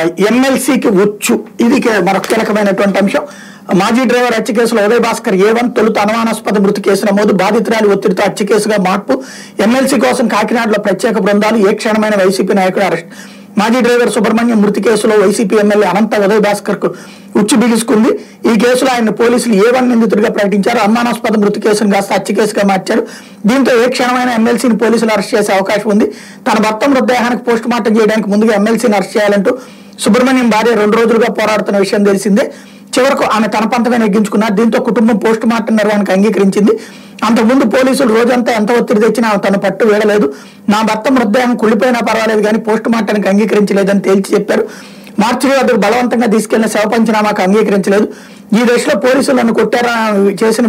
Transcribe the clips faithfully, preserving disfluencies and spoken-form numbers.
ఎమ్మెల్సీకి వచ్చు ఇది మరొక కీలకమైనటువంటి అంశం. మాజీ డ్రైవర్ హత్య కేసులో ఉదయ్ భాస్కర్ ఏ వన్ తొలుత అనుమానాస్పద మృతి కేసు నమోదు, బాధితురాలి ఒత్తిడితో హత్య కేసుగా మార్పు, ఎమ్మెల్సీ కోసం కాకినాడలో ప్రత్యేక బృందాలు, ఏ క్షణమైన వైసీపీ నాయకుడు అరెస్ట్. మాజీ డ్రైవర్ సుబ్రహ్మణ్యం మృతి కేసులో వైసీపీ ఎమ్మెల్యే అనంత ఉదయ్ భాస్కర్ కు ఉచ్చు బిగుసుకుంది. ఈ కేసులో ఆయన పోలీసులు ఏ వన్ నిందితుడిగా ప్రకటించారు. అనుమానాస్పద మృతి కేసును కాస్త హత్య కేసుగా మార్చారు. దీంతో ఏ క్షణమైన ఎమ్మెల్సీని పోలీసులు అరెస్ట్ చేసే అవకాశం ఉంది. తన భర్త మృతదేహానికి పోస్ట్ మార్టం చేయడానికి ముందుగా ఎమ్మెల్సీని అరెస్ట్ చేయాలంటూ సుబ్రహ్మణ్యం భార్య రెండు రోజులుగా పోరాడుతున్న విషయం తెలిసిందే. చివరకు ఆమె తన పంతమే నెగ్గించుకున్నారు. దీంతో కుటుంబం పోస్ట్ మార్టం నిర్వహణకు అంగీకరించింది. అంతకుముందు పోలీసులు రోజంతా ఎంత ఒత్తిడి తెచ్చినా తన పట్టు వేయలేదు. నా భర్త మృతదేహం కుళ్ళిపోయినా పర్వాలేదు కానీ పోస్ట్ మార్టానికి అంగీకరించలేదని తేల్చి చెప్పారు. మార్చిరి వద్దకు బలవంతంగా తీసుకెళ్లిన శవ పంచనామాకు అంగీకరించలేదు. ఈ దశలో పోలీసులు నన్ను కొట్టారా చేసిన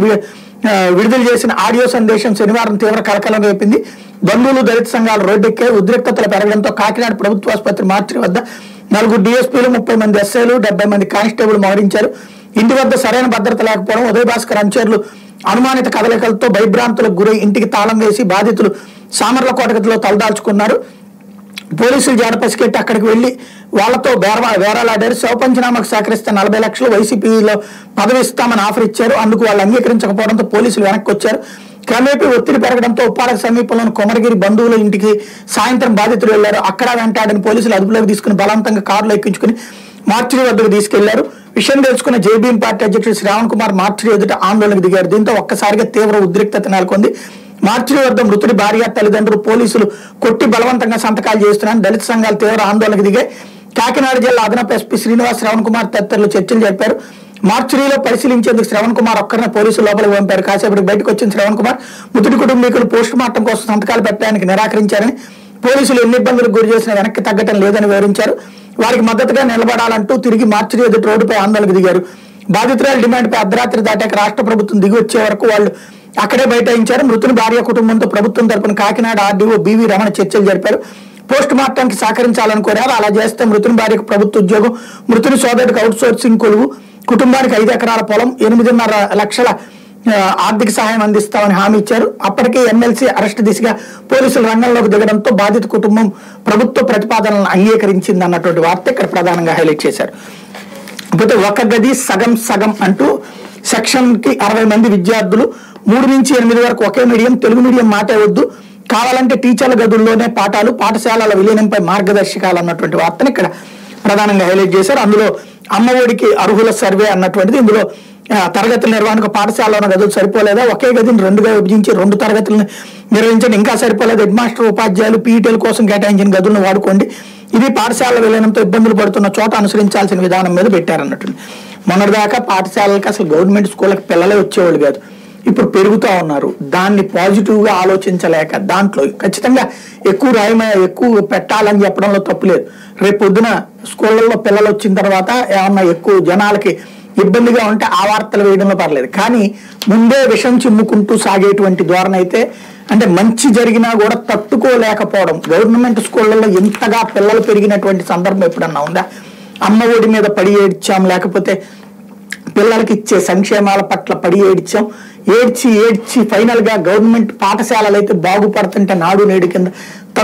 విడుదల చేసిన ఆడియో సందేశం శనివారం తీవ్ర కలకలం రేపింది. బంధువులు, దళిత సంఘాలు రోడ్డెక్కాయి. ఉద్రిక్తతలు పెరగడంతో కాకినాడ ప్రభుత్వ ఆసుపత్రి మార్చిరి వద్ద నలుగురు డిఎస్పీలు, ముప్పై మంది ఎస్ఐలు, డెబ్బై మంది కానిస్టేబుల్ మోహరించారు. ఇంటి వద్ద సరైన భద్రత లేకపోవడం, ఉదయ్ భాస్కర్ అనుచరులు అనుమానిత కదలికలతో భయభ్రాంతులకు గురై ఇంటికి తాళం వేసి బాధితులు సామర్లకోటగతిలో తలదాల్చుకున్నారు. పోలీసులు జాడ పసికెట్టి అక్కడికి వెళ్లి వాళ్లతో బేర వేరాలాడారు. శవ పంచనామాకు సహకరిస్తే నలభై లక్షలు వైసీపీలో పదవి ఇస్తామని ఆఫర్ ఇచ్చారు. అందుకు వాళ్ళు అంగీకరించకపోవడంతో పోలీసులు వెనక్కి వచ్చారు. క్రమేపీ ఒత్తిడి పెరగడంతో ఉప్పాడక సమీపంలోని కొమరగిరి బంధువుల ఇంటికి సాయంత్రం బాధితులు వెళ్లారు. అక్కడ వెంటాడని పోలీసులు అదుపులోకి తీసుకుని బలవంతంగా కారులో ఎక్కించుకుని మార్చిరి వద్దకు తీసుకెళ్లారు. విషయం తెలుసుకున్న జేబీఎం పార్టీ అధ్యక్షుడు శ్రావణ్ కుమార్ మార్చిరి ఎదుట ఆందోళనకు దిగారు. దీంతో ఒక్కసారిగా తీవ్ర ఉద్రిక్తత నెలకొంది. మార్చిరి వద్ద మృతుడి భార్య, తల్లిదండ్రులు పోలీసులు కొట్టి బలవంతంగా సంతకాలు చేస్తున్నారని దళిత సంఘాలు తీవ్ర ఆందోళనకు దిగాయి. కాకినాడ జిల్లా అదనపు ఎస్పీ శ్రీనివాస్ శ్రవణ్ కుమార్ తదితరులు చర్చలు జరిపారు. మార్చిరీలో పరిశీలించేందుకు శ్రవణ్ కుమార్ ఒక్కరినే పోలీసులు లోపలికి పంపారు. కాసేపటికి బయటకు వచ్చిన శ్రవణ్ కుమార్ మృతుడి కుటుంబీకులు పోస్ట్ మార్టం కోసం సంతకాలు పెట్టడానికి నిరాకరించారని, పోలీసులు ఎన్ని ఇబ్బందులకు గురి చేసినా వెనక్కి తగ్గటం లేదని వివరించారు. వారికి మద్దతుగా నిలబడాలంటూ తిరిగి మార్చిరి ఎదుటి రోడ్డుపై ఆందోళనకు దిగారు. బాధితురాల డిమాండ్పై అర్ధరాత్రి దాటాక రాష్ట్ర ప్రభుత్వం దిగి వచ్చే వరకు వాళ్ళు అక్కడే బైఠాయించారు. మృతుని భార్య కుటుంబంతో ప్రభుత్వం తరపున కాకినాడ ఆర్డీఓ బీవీ రమణ చర్చలు జరిపారు. పోస్ట్ మార్టానికి సహకరించాలని కోరారు. అలా చేస్తే మృతుని భార్యకు ప్రభుత్వ ఉద్యోగం, మృతుని సోదరుడికి అవుట్ సోర్సింగ్ కొలువు, కుటుంబానికి ఐదు ఎకరాల పొలం, ఎనిమిదిన్నర లక్షల ఆర్థిక సహాయం అందిస్తామని హామీ ఇచ్చారు. అప్పటికే ఎమ్మెల్సీ అరెస్ట్ దిశగా పోలీసులు రంగంలోకి దిగడంతో బాధిత కుటుంబం ప్రభుత్వ ప్రతిపాదనలను అంగీకరించింది అన్నటువంటి వార్త ఇక్కడ ప్రధానంగా హైలైట్ చేశారు. ఇకపోతే ఒక గది సగం సగం అంటూ సెక్షన్ కి అరవై మంది విద్యార్థులు, మూడు నుంచి ఎనిమిది వరకు ఒకే మీడియం, తెలుగు మీడియం మాటే వద్దు, కావాలంటే టీచర్ల గదుల్లోనే పాఠాలు, పాఠశాలల విలీనంపై మార్గదర్శకాలు అన్నటువంటి వార్తను ఇక్కడ ప్రధానంగా హైలైట్ చేశారు. అందులో అమ్మఒడికి అర్హుల సర్వే అన్నటువంటిది, ఇందులో తరగతుల నిర్వహణకు పాఠశాలలో గదులు సరిపోలేదా, ఒకే గదిని రెండుగా విభజించి రెండు తరగతులను నిర్వహించండి, ఇంకా సరిపోలేదు, హెడ్ మాస్టర్, ఉపాధ్యాయులు, పీఈటీల కోసం కేటాయించిన గదులను వాడుకోండి, ఇది పాఠశాల విలీనంతో ఇబ్బందులు పడుతున్న చోట అనుసరించాల్సిన విధానం మీద పెట్టారన్నట్టు. మొన్నటిదాకా పాఠశాలలకు అసలు గవర్నమెంట్ స్కూళ్ళకి పిల్లలే వచ్చేవాళ్ళు కాదు, ఇప్పుడు పెరుగుతూ ఉన్నారు. దాన్ని పాజిటివ్ గా ఆలోచించలేక దాంట్లో ఖచ్చితంగా ఎక్కువ రాయమ ఎక్కువ పెట్టాలని చెప్పడంలో తప్పులేదు. రేపు పొద్దున స్కూళ్ళల్లో పిల్లలు వచ్చిన తర్వాత ఏమన్నా ఎక్కువ జనాలకి ఇబ్బందిగా ఉంటే ఆ వార్తలు వేయడంలో పర్లేదు. కానీ ముందే విషం చిమ్ముకుంటూ సాగేటువంటి ధోరణి అయితే, అంటే మంచి జరిగినా కూడా తట్టుకోలేకపోవడం. గవర్నమెంట్ స్కూళ్ళల్లో ఎంతగా పిల్లలు పెరిగినటువంటి సందర్భం ఎప్పుడన్నా ఉందా? అమ్మ ఒడి మీద పడి ఏడ్చాం, లేకపోతే పిల్లలకి ఇచ్చే సంక్షేమాల పట్ల పడి ఏడ్చాం, ఏడ్చి ఏడ్చి ఫైనల్ గా గవర్నమెంట్ పాఠశాలలు అయితే బాగుపడుతుంటే నాడు నేడు కింద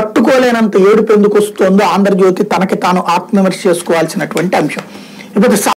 తట్టుకోలేనంత ఏడుపు ఎందుకు వస్తుందో ఆంధ్రజ్యోతి తనకి తాను ఆత్మవిమర్శ చేసుకోవాల్సినటువంటి అంశం. ఇప్పుడు